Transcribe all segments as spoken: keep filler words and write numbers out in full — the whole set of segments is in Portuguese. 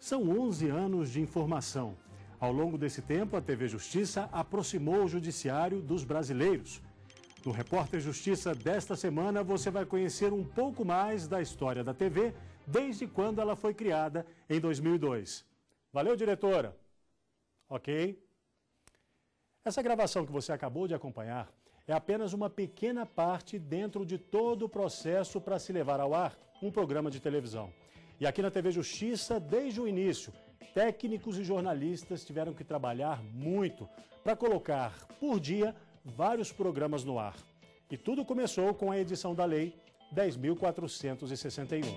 São onze anos de informação. Ao longo desse tempo, a T V Justiça aproximou o judiciário dos brasileiros. No Repórter Justiça desta semana, você vai conhecer um pouco mais da história da T V desde quando ela foi criada em dois mil e dois. Valeu, diretora! Ok? Essa gravação que você acabou de acompanhar é apenas uma pequena parte dentro de todo o processo para se levar ao ar um programa de televisão. E aqui na T V Justiça, desde o início, técnicos e jornalistas tiveram que trabalhar muito para colocar, por dia, vários programas no ar. E tudo começou com a edição da Lei dez mil quatrocentos e sessenta e um.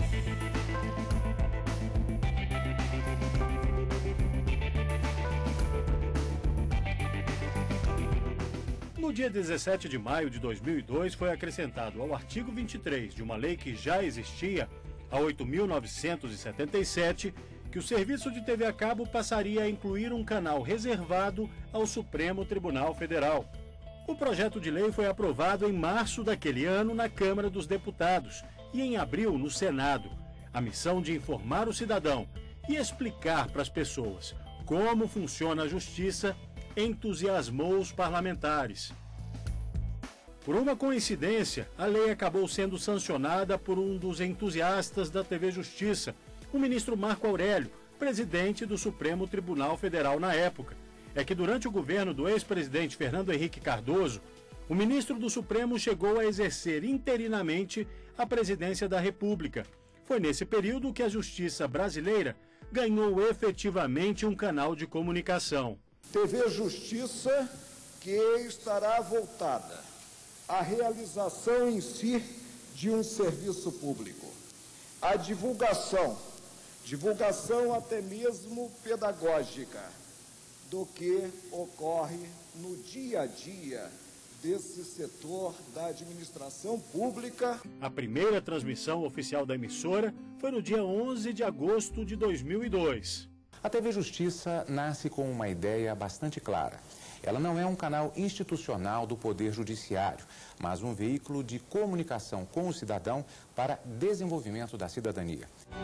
No dia dezessete de maio de dois mil e dois, foi acrescentado ao artigo vinte e três de uma lei que já existia, a oito mil novecentos e setenta e sete, que o serviço de T V a cabo passaria a incluir um canal reservado ao Supremo Tribunal Federal. O projeto de lei foi aprovado em março daquele ano na Câmara dos Deputados e em abril no Senado. A missão de informar o cidadão e explicar para as pessoas como funciona a justiça entusiasmou os parlamentares. Por uma coincidência, a lei acabou sendo sancionada por um dos entusiastas da T V Justiça, o ministro Marco Aurélio, presidente do Supremo Tribunal Federal na época. É que durante o governo do ex-presidente Fernando Henrique Cardoso, o ministro do Supremo chegou a exercer interinamente a presidência da República. Foi nesse período que a justiça brasileira ganhou efetivamente um canal de comunicação. T V Justiça, que estará voltada à realização em si de um serviço público, a divulgação, divulgação até mesmo pedagógica, do que ocorre no dia a dia desse setor da administração pública. A primeira transmissão oficial da emissora foi no dia onze de agosto de dois mil e dois. A T V Justiça nasce com uma ideia bastante clara. Ela não é um canal institucional do Poder Judiciário, mas um veículo de comunicação com o cidadão para desenvolvimento da cidadania.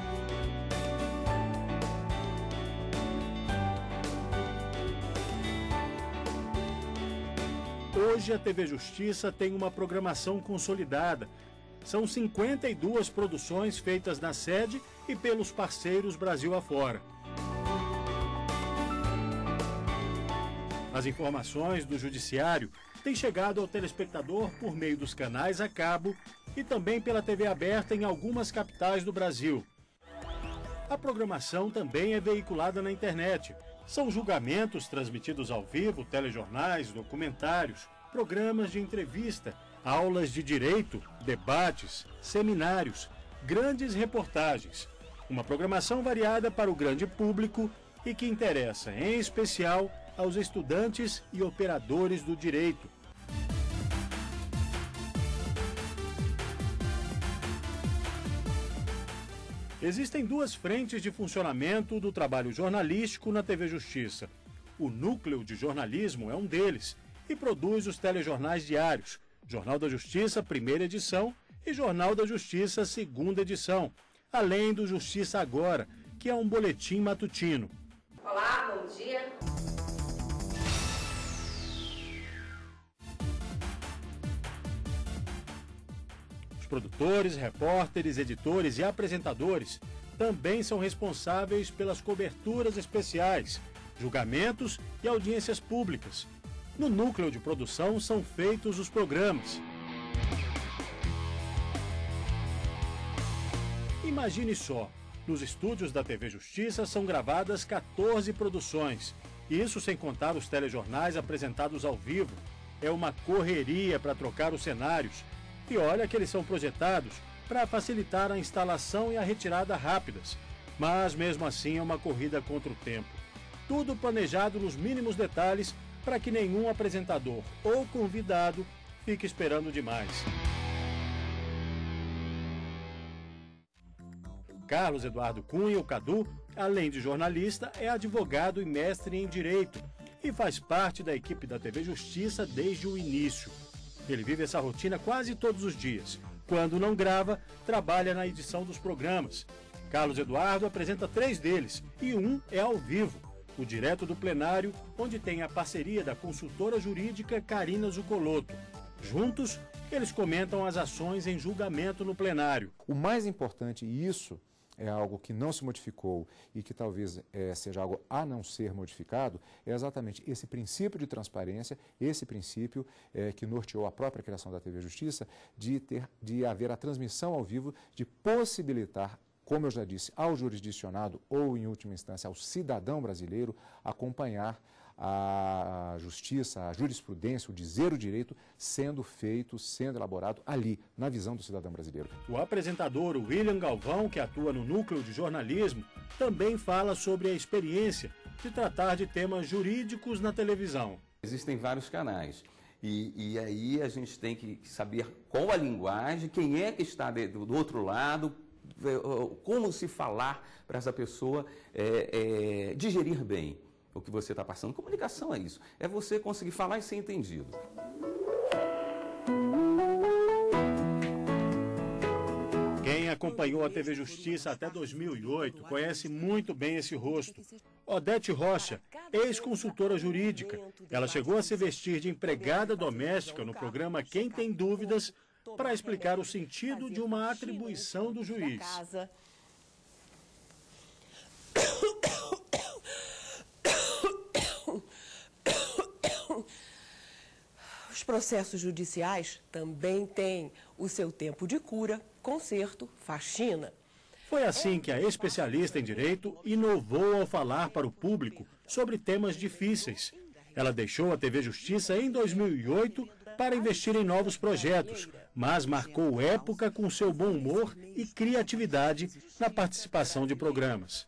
Hoje a T V Justiça tem uma programação consolidada. São cinquenta e duas produções feitas na sede e pelos parceiros Brasil afora. As informações do Judiciário têm chegado ao telespectador por meio dos canais a cabo e também pela T V aberta em algumas capitais do Brasil. A programação também é veiculada na internet. São julgamentos transmitidos ao vivo, telejornais, documentários, programas de entrevista, aulas de direito, debates, seminários, grandes reportagens. Uma programação variada para o grande público e que interessa, em especial, aos estudantes e operadores do direito. Existem duas frentes de funcionamento do trabalho jornalístico na T V Justiça. O Núcleo de Jornalismo é um deles e produz os telejornais diários, Jornal da Justiça, primeira edição, e Jornal da Justiça, segunda edição, além do Justiça Agora, que é um boletim matutino. Olá, bom dia. Os produtores, repórteres, editores e apresentadores também são responsáveis pelas coberturas especiais, julgamentos e audiências públicas. No núcleo de produção são feitos os programas. Imagine só, nos estúdios da T V Justiça são gravadas quatorze produções. Isso sem contar os telejornais apresentados ao vivo. É uma correria para trocar os cenários. E olha que eles são projetados para facilitar a instalação e a retirada rápidas. Mas mesmo assim é uma corrida contra o tempo. Tudo planejado nos mínimos detalhes para que nenhum apresentador ou convidado fique esperando demais. Carlos Eduardo Cunha, o Cadu, além de jornalista, é advogado e mestre em Direito e faz parte da equipe da T V Justiça desde o início. Ele vive essa rotina quase todos os dias. Quando não grava, trabalha na edição dos programas. Carlos Eduardo apresenta três deles e um é ao vivo, o direto do plenário, onde tem a parceria da consultora jurídica Carina Zuccolotto. Juntos, eles comentam as ações em julgamento no plenário. O mais importante, e isso é algo que não se modificou e que talvez é, seja algo a não ser modificado, é exatamente esse princípio de transparência, esse princípio é, que norteou a própria criação da T V Justiça, de, ter, de haver a transmissão ao vivo, de possibilitar, como eu já disse, ao jurisdicionado ou, em última instância, ao cidadão brasileiro acompanhar a justiça, a jurisprudência, o dizer o direito sendo feito, sendo elaborado ali, na visão do cidadão brasileiro. O apresentador William Galvão, que atua no núcleo de jornalismo, também fala sobre a experiência de tratar de temas jurídicos na televisão. Existem vários canais e, e aí a gente tem que saber qual a linguagem, quem é que está de, do outro lado, como se falar para essa pessoa é, é, digerir bem o que você está passando. Comunicação é isso, é você conseguir falar e ser entendido. Quem acompanhou a T V Justiça até dois mil e oito conhece muito bem esse rosto. Odete Rocha, ex-consultora jurídica. Ela chegou a se vestir de empregada doméstica no programa Quem Tem Dúvidas para explicar o sentido de uma atribuição do juiz. Os processos judiciais também têm o seu tempo de cura, conserto, faxina. Foi assim que a especialista em direito inovou ao falar para o público sobre temas difíceis. Ela deixou a T V Justiça em dois mil e oito para investir em novos projetos, mas marcou época com seu bom humor e criatividade na participação de programas.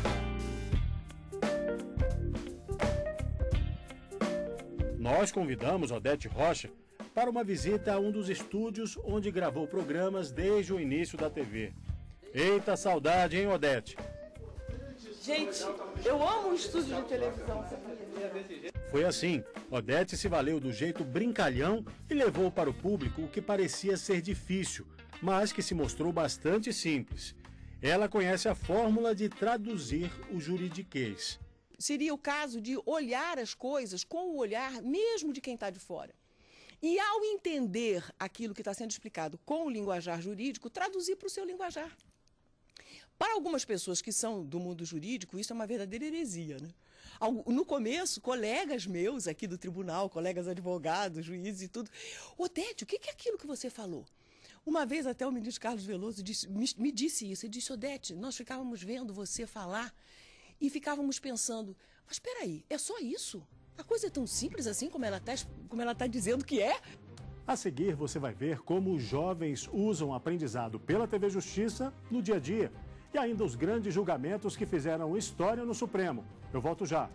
Nós convidamos Odete Rocha para uma visita a um dos estúdios onde gravou programas desde o início da T V. Eita saudade, hein, Odete? Gente, eu amo o estúdio de televisão. Foi assim, Odete se valeu do jeito brincalhão e levou para o público o que parecia ser difícil, mas que se mostrou bastante simples. Ela conhece a fórmula de traduzir o juridiquês. Seria o caso de olhar as coisas com o olhar mesmo de quem está de fora. E ao entender aquilo que está sendo explicado com o linguajar jurídico, traduzir para o seu linguajar. Para algumas pessoas que são do mundo jurídico, isso é uma verdadeira heresia, né? No começo, colegas meus aqui do tribunal, colegas advogados, juízes e tudo, Odete, o que é aquilo que você falou? Uma vez até o ministro Carlos Veloso disse, me, me disse isso, ele disse, Odete, nós ficávamos vendo você falar e ficávamos pensando, mas espera aí, é só isso? A coisa é tão simples assim como ela está como ela tá dizendo que é? A seguir, você vai ver como os jovens usam o aprendizado pela T V Justiça no dia a dia. E ainda os grandes julgamentos que fizeram história no Supremo. Eu volto já.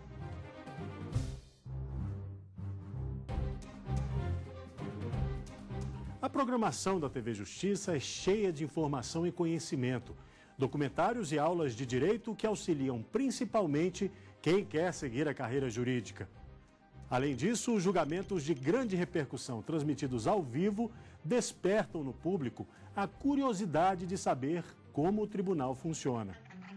A programação da T V Justiça é cheia de informação e conhecimento. Documentários e aulas de direito que auxiliam principalmente quem quer seguir a carreira jurídica. Além disso, os julgamentos de grande repercussão transmitidos ao vivo despertam no público a curiosidade de saber como o tribunal funciona.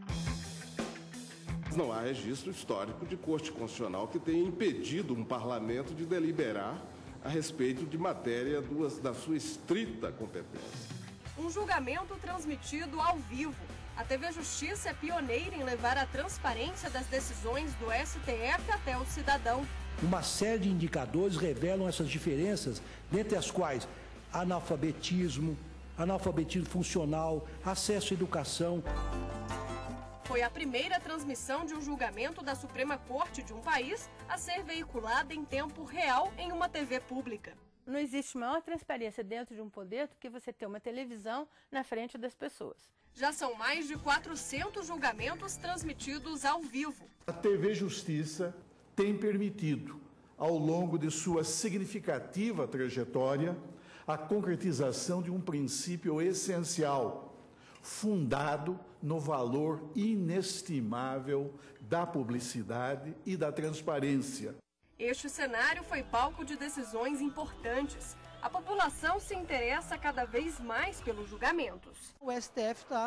Não há registro histórico de Corte Constitucional que tenha impedido um parlamento de deliberar a respeito de matéria da sua estrita competência. Um julgamento transmitido ao vivo. A T V Justiça é pioneira em levar a transparência das decisões do S T F até o cidadão. Uma série de indicadores revelam essas diferenças, dentre as quais analfabetismo, analfabetismo funcional, acesso à educação. Foi a primeira transmissão de um julgamento da Suprema Corte de um país a ser veiculada em tempo real em uma T V pública. Não existe maior transparência dentro de um poder do que você ter uma televisão na frente das pessoas. Já são mais de quatrocentos julgamentos transmitidos ao vivo. A T V Justiça tem permitido, ao longo de sua significativa trajetória, a concretização de um princípio essencial, fundado no valor inestimável da publicidade e da transparência. Este cenário foi palco de decisões importantes. A população se interessa cada vez mais pelos julgamentos. O S T F está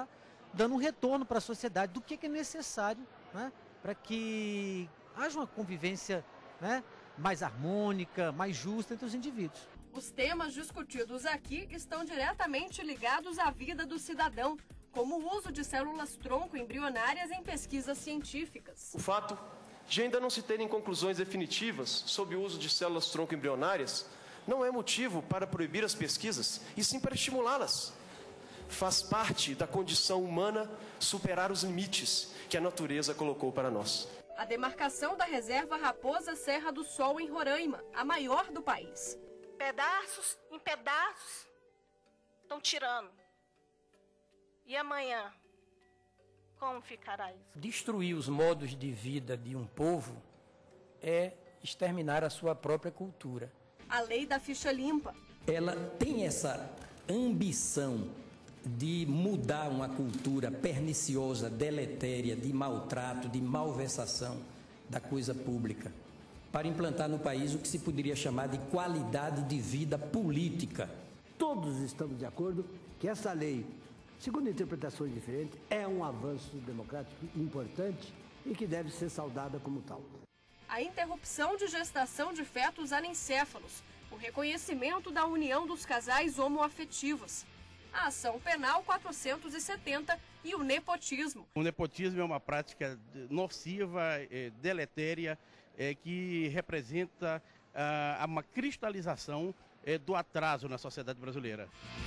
dando um retorno para a sociedade do que, que é necessário, né, para que haja uma convivência, né, mais harmônica, mais justa entre os indivíduos. Os temas discutidos aqui estão diretamente ligados à vida do cidadão, como o uso de células-tronco embrionárias em pesquisas científicas. O fato de ainda não se terem conclusões definitivas sobre o uso de células-tronco embrionárias não é motivo para proibir as pesquisas, e sim para estimulá-las. Faz parte da condição humana superar os limites que a natureza colocou para nós. A demarcação da reserva Raposa Serra do Sol em Roraima, a maior do país. Pedaços em pedaços estão tirando. E amanhã, como ficará isso? Destruir os modos de vida de um povo é exterminar a sua própria cultura. A lei da ficha limpa. Ela tem essa ambição de mudar uma cultura perniciosa, deletéria, de maltrato, de malversação da coisa pública, para implantar no país o que se poderia chamar de qualidade de vida política. Todos estamos de acordo que essa lei, segundo interpretações diferentes, é um avanço democrático importante e que deve ser saudada como tal. A interrupção de gestação de fetos anencéfalos, o reconhecimento da união dos casais homoafetivos, a ação penal quatrocentos e setenta e o nepotismo. O nepotismo é uma prática nociva, deletéria, que representa uma cristalização do atraso na sociedade brasileira.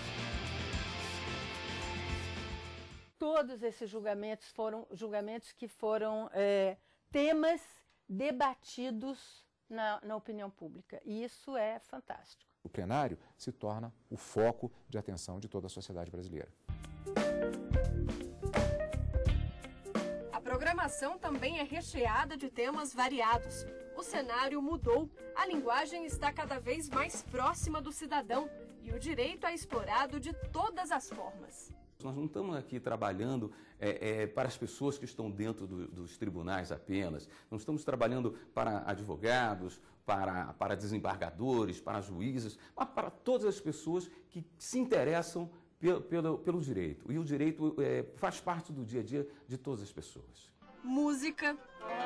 Todos esses julgamentos foram julgamentos que foram é, temas debatidos na, na opinião pública. E isso é fantástico. O plenário se torna o foco de atenção de toda a sociedade brasileira. A programação também é recheada de temas variados. O cenário mudou, a linguagem está cada vez mais próxima do cidadão e o direito é explorado de todas as formas. Nós não estamos aqui trabalhando é, é, para as pessoas que estão dentro do, dos tribunais apenas, não estamos trabalhando para advogados, para, para desembargadores, para juízes, mas para todas as pessoas que se interessam pelo, pelo, pelo direito. E o direito é, faz parte do dia a dia de todas as pessoas. Música.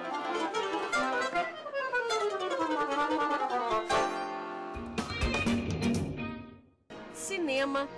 Cinema.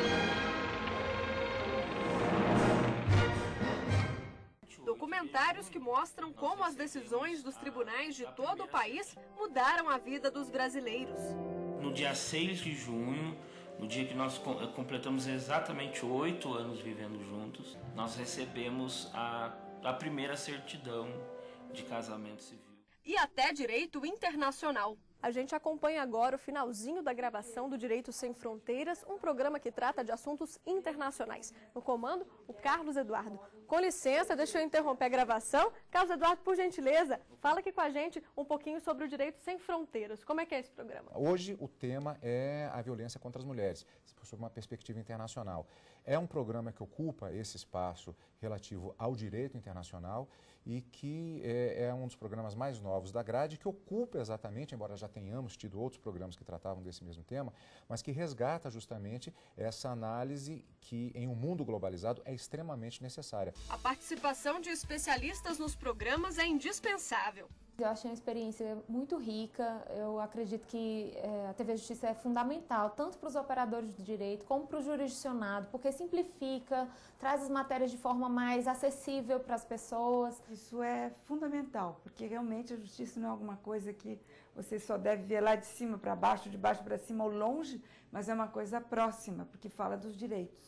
Documentários que mostram como as decisões dos tribunais de todo o país mudaram a vida dos brasileiros. No dia seis de junho, no dia que nós completamos exatamente oito anos vivendo juntos, nós recebemos a, a primeira certidão de casamento civil. E até direito internacional. A gente acompanha agora o finalzinho da gravação do Direito Sem Fronteiras, um programa que trata de assuntos internacionais. No comando, o Carlos Eduardo. Com licença, deixa eu interromper a gravação. Carlos Eduardo, por gentileza, fala aqui com a gente um pouquinho sobre o Direito Sem Fronteiras. Como é que é esse programa? Hoje o tema é a violência contra as mulheres, sob uma perspectiva internacional. É um programa que ocupa esse espaço relativo ao direito internacional e que é, é um dos programas mais novos da grade, que ocupa exatamente, embora já tenhamos tido outros programas que tratavam desse mesmo tema, mas que resgata justamente essa análise que, em um mundo globalizado, é extremamente necessária. A participação de especialistas nos programas é indispensável. Eu achei uma experiência muito rica. Eu acredito que é, a T V Justiça é fundamental, tanto para os operadores do direito como para o jurisdicionado, porque simplifica, traz as matérias de forma mais acessível para as pessoas. Isso é fundamental, porque realmente a justiça não é alguma coisa que você só deve ver lá de cima para baixo, de baixo para cima ou longe, mas é uma coisa próxima, porque fala dos direitos.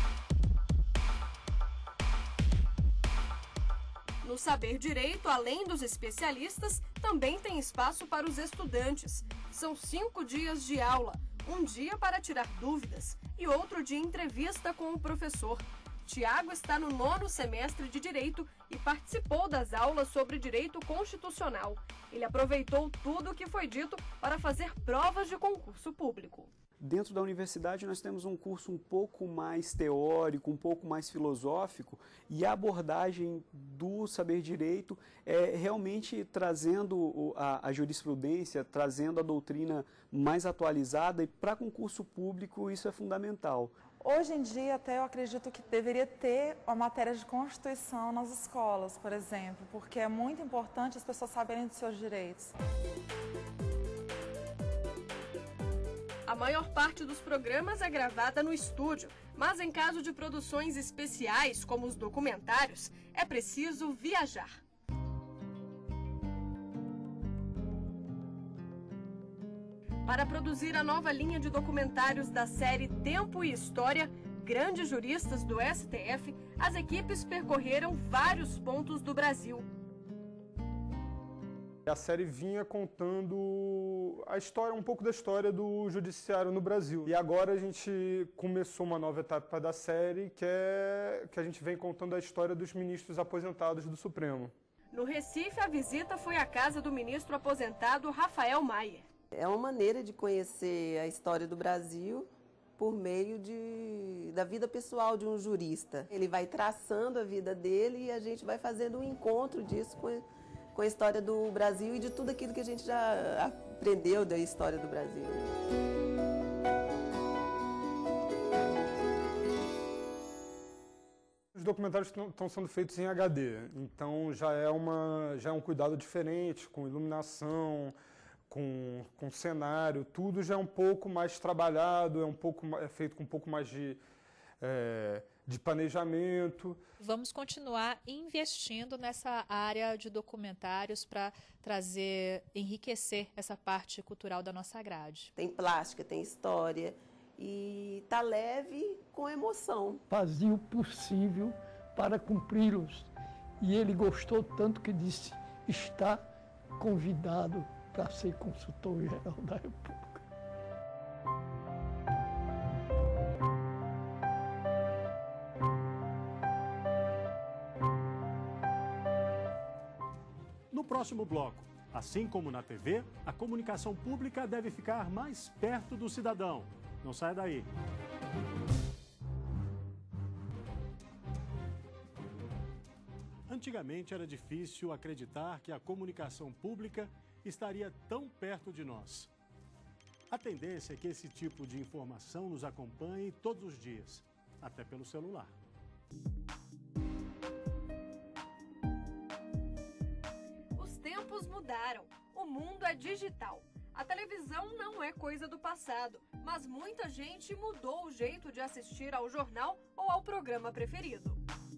No Saber Direito, além dos especialistas, também tem espaço para os estudantes. São cinco dias de aula, um dia para tirar dúvidas e outro de entrevista com o professor. Tiago está no nono semestre de Direito e participou das aulas sobre Direito Constitucional. Ele aproveitou tudo o que foi dito para fazer provas de concurso público. Dentro da universidade nós temos um curso um pouco mais teórico, um pouco mais filosófico, e a abordagem do saber direito é realmente trazendo a, a jurisprudência, trazendo a doutrina mais atualizada, e para concurso público isso é fundamental. Hoje em dia, até eu acredito que deveria ter uma matéria de Constituição nas escolas, por exemplo, porque é muito importante as pessoas saberem dos seus direitos. A maior parte dos programas é gravada no estúdio, mas em caso de produções especiais, como os documentários, é preciso viajar. Para produzir a nova linha de documentários da série Tempo e História, grandes juristas do S T F, as equipes percorreram vários pontos do Brasil. A série vinha contando a história, um pouco da história do judiciário no Brasil. E agora a gente começou uma nova etapa da série, que é que a gente vem contando a história dos ministros aposentados do Supremo. No Recife, a visita foi à casa do ministro aposentado Rafael Maier. É uma maneira de conhecer a história do Brasil por meio de, da vida pessoal de um jurista. Ele vai traçando a vida dele e a gente vai fazendo um encontro disso com, com a história do Brasil e de tudo aquilo que a gente já aprendeu da história do Brasil. Os documentários estão sendo feitos em H D, então já é, uma, já é um cuidado diferente, com iluminação, com, com cenário, tudo já é um pouco mais trabalhado, é, um pouco, é feito com um pouco mais de, é, de planejamento. Vamos continuar investindo nessa área de documentários para trazer, enriquecer essa parte cultural da nossa grade. Tem plástica, tem história e tá leve com emoção. Fazia o possível para cumpri-los e ele gostou tanto que disse, está convidado para ser consultor-geral da República. No próximo bloco, assim como na T V, a comunicação pública deve ficar mais perto do cidadão. Não saia daí. Antigamente era difícil acreditar que a comunicação pública estaria tão perto de nós. A tendência é que esse tipo de informação nos acompanhe todos os dias, até pelo celular. Os tempos mudaram. O mundo é digital. A televisão não é coisa do passado, mas muita gente mudou o jeito de assistir ao jornal ou ao programa preferido.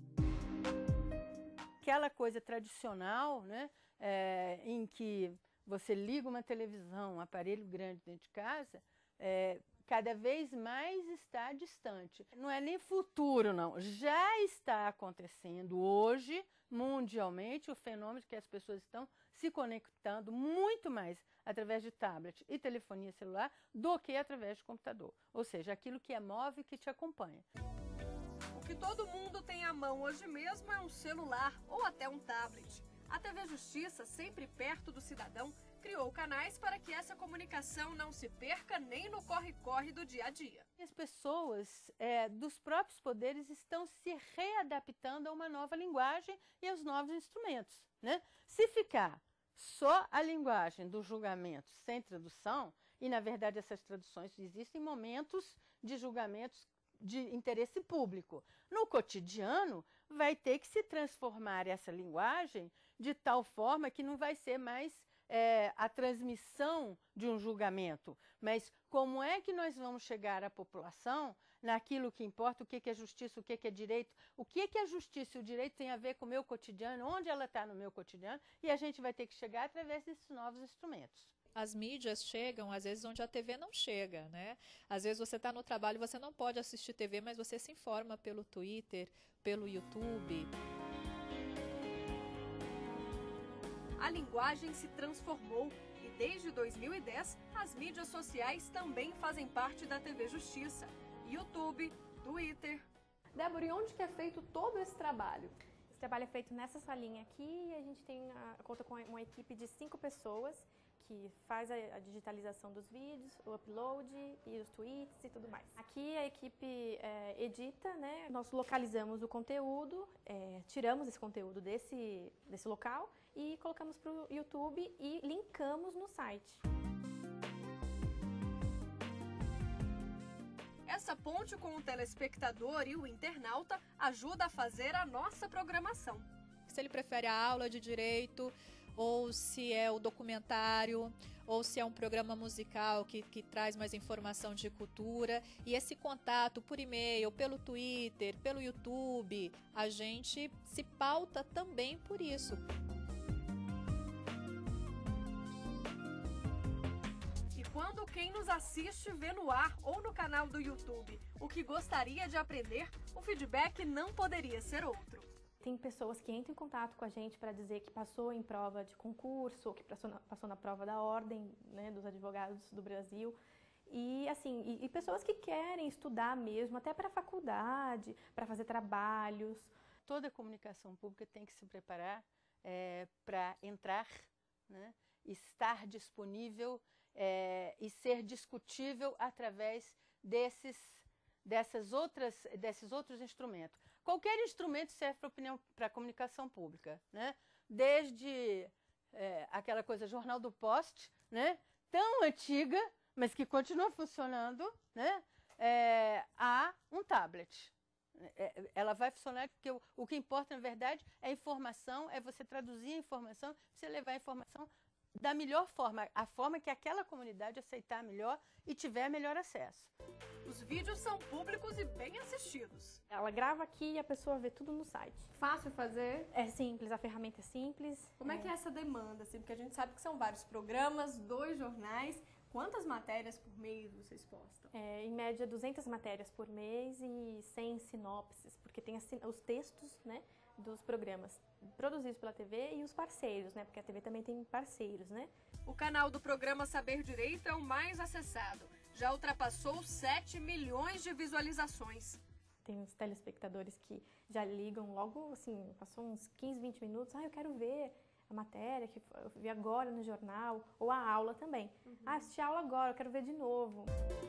Aquela coisa tradicional, né, é, em que você liga uma televisão, um aparelho grande dentro de casa, é, cada vez mais está distante. Não é nem futuro, não. Já está acontecendo hoje, mundialmente, o fenômeno que as pessoas estão se conectando muito mais através de tablet e telefonia celular do que através de computador. Ou seja, aquilo que é móvel e que te acompanha. O que todo mundo tem à mão hoje mesmo é um celular ou até um tablet. A T V Justiça, sempre perto do cidadão, criou canais para que essa comunicação não se perca nem no corre-corre do dia a dia. As pessoas é, dos próprios poderes estão se readaptando a uma nova linguagem e aos novos instrumentos, né? Se ficar só a linguagem do julgamento sem tradução, e na verdade essas traduções existem momentos de julgamentos de interesse público. No cotidiano, vai ter que se transformar essa linguagem de tal forma que não vai ser mais é, a transmissão de um julgamento, mas como é que nós vamos chegar à população naquilo que importa, o que é justiça, o que é direito, o que é a justiça e o direito tem a ver com o meu cotidiano, onde ela está no meu cotidiano, e a gente vai ter que chegar através desses novos instrumentos. As mídias chegam, às vezes, onde a T V não chega, né? Às vezes você está no trabalho, você não pode assistir T V, mas você se informa pelo Twitter, pelo YouTube. A linguagem se transformou e desde dois mil e dez, as mídias sociais também fazem parte da T V Justiça. YouTube, Twitter. Débora, e onde que é feito todo esse trabalho? Esse trabalho é feito nessa salinha aqui e a gente tem a, conta com uma equipe de cinco pessoas que faz a, a digitalização dos vídeos, o upload e os tweets e tudo mais. Aqui a equipe é, edita, né? Nós localizamos o conteúdo, é, tiramos esse conteúdo desse, desse local e colocamos para o YouTube e linkamos no site. Essa ponte com o telespectador e o internauta ajuda a fazer a nossa programação. Se ele prefere a aula de direito, ou se é o documentário, ou se é um programa musical que, que traz mais informação de cultura. E esse contato por e-mail, pelo Twitter, pelo YouTube, a gente se pauta também por isso. E quando quem nos assiste vê no ar ou no canal do YouTube o que gostaria de aprender, o feedback não poderia ser outro. Tem pessoas que entram em contato com a gente para dizer que passou em prova de concurso, ou que passou na, passou na prova da Ordem, né, dos Advogados do Brasil. E, assim, e, e pessoas que querem estudar mesmo, até para a faculdade, para fazer trabalhos. Toda comunicação pública tem que se preparar é, para entrar, né, estar disponível é, e ser discutível através desses, dessas outras, desses outros instrumentos. Qualquer instrumento serve para opinião, para comunicação pública, né? Desde é, aquela coisa Jornal do Post, né? Tão antiga, mas que continua funcionando, né? É, a um tablet. É, ela vai funcionar porque o, o que importa, na verdade, é a informação, é você traduzir a informação, você levar a informação da melhor forma, a forma que aquela comunidade aceitar melhor e tiver melhor acesso. Os vídeos são públicos e bem assistidos. Ela grava aqui e a pessoa vê tudo no site. Fácil fazer? É simples, a ferramenta é simples. Como é, é que é essa demanda, assim? Porque a gente sabe que são vários programas, dois jornais. Quantas matérias por mês vocês postam? É, em média, duzentas matérias por mês e cem sinopses, porque tem as, os textos, né, dos programas produzidos pela T V e os parceiros, né, porque a T V também tem parceiros, né? O canal do programa Saber Direito é o mais acessado. Já ultrapassou sete milhões de visualizações. Tem uns telespectadores que já ligam logo, assim, passou uns quinze, vinte minutos. Ah, eu quero ver a matéria que eu vi agora no jornal, ou a aula também. Uhum. Ah, assisti a aula agora, eu quero ver de novo.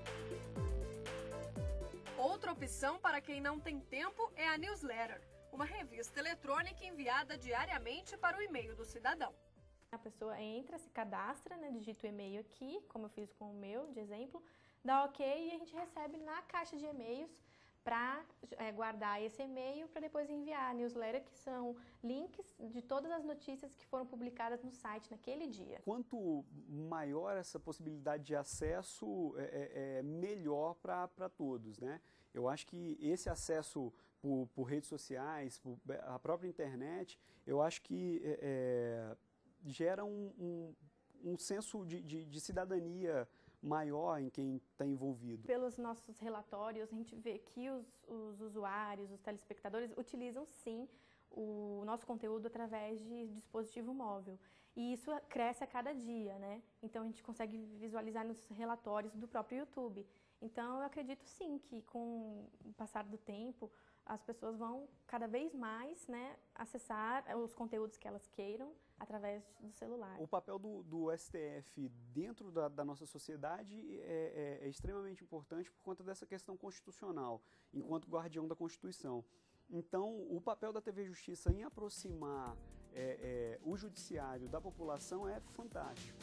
Outra opção para quem não tem tempo é a newsletter, uma revista eletrônica enviada diariamente para o e-mail do cidadão. A pessoa entra, se cadastra, né, digita o e-mail aqui, como eu fiz com o meu, de exemplo, dá ok e a gente recebe na caixa de e-mails para é, guardar esse e-mail para depois enviar a newsletter, que são links de todas as notícias que foram publicadas no site naquele dia. Quanto maior essa possibilidade de acesso, é, é melhor para todos, né? Eu acho que esse acesso por, por redes sociais, por a própria internet, eu acho que é, gera um, um, um senso de, de, de cidadania maior em quem está envolvido. Pelos nossos relatórios, a gente vê que os, os usuários, os telespectadores, utilizam sim o nosso conteúdo através de dispositivo móvel. E isso cresce a cada dia, né? Então a gente consegue visualizar nos relatórios do próprio YouTube. Então eu acredito sim que com o passar do tempo, as pessoas vão cada vez mais, né, acessar os conteúdos que elas queiram através do celular. O papel do, do S T F dentro da, da nossa sociedade é, é, é extremamente importante por conta dessa questão constitucional, enquanto guardião da Constituição. Então, o papel da T V Justiça em aproximar é, é, o judiciário da população é fantástico.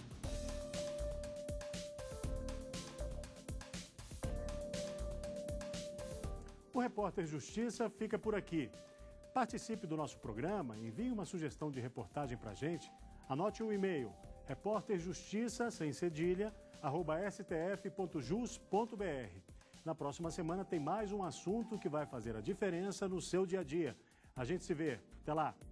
O Repórter Justiça fica por aqui. Participe do nosso programa, envie uma sugestão de reportagem para a gente. Anote o e-mail repórterjustiça, sem cedilha, arroba s t f ponto jus ponto b r. Na próxima semana tem mais um assunto que vai fazer a diferença no seu dia a dia. A gente se vê. Até lá!